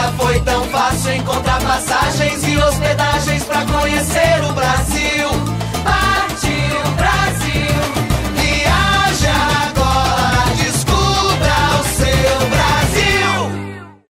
Nunca foi tão fácil encontrar passagens e hospedagens pra conhecer.